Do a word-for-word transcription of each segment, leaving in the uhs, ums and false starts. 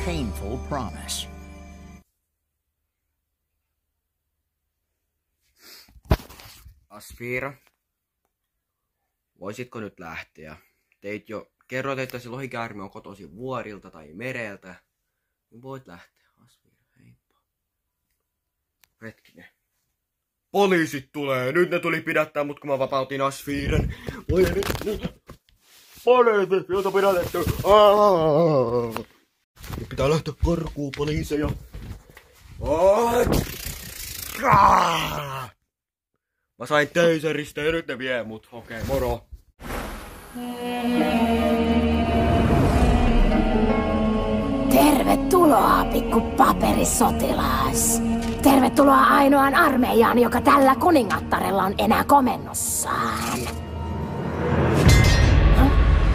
painful promise. Asfira, voisitko nyt lähteä? Teit jo, kerroit, että se lohikäärme on kotoisin vuorilta tai mereltä. Niin voit lähteä, Asfira, heippa. Hetkinen. Poliisit tulee! Nyt ne tuli pidättää mut, kun mä vapautin Asfiran. Voi nyt, nyt. Poliisit, jota pidätetty. Aaaa. Nyt pitää lähteä karkuun poliiseja. Aaaa. Mä sain teiseristä ja nyt ne vie mut. Okei, okay, moro. Tervetuloa, pikku paperisotilas. Tervetuloa ainoaan armeijaan, joka tällä kuningattarella on enää komennossaan. Huh?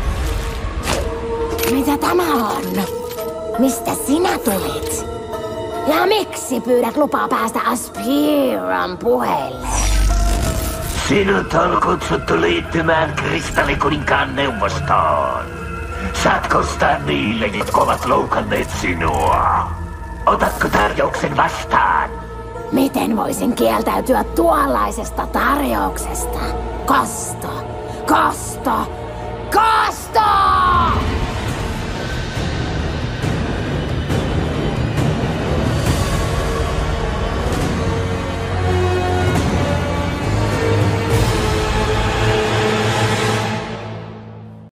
Mitä tämä on? Mistä sinä tulit? Ja miksi pyydät lupaa päästä Aspiran puheille? Sinut on kutsuttu liittymään kristallikuninkaan neuvostoon. Saat kostaa niille, jotka ovat loukanneet sinua. Otatko tarjouksen vastaan? Miten voisin kieltäytyä tuollaisesta tarjouksesta? Kosto! Kosto! Kosto!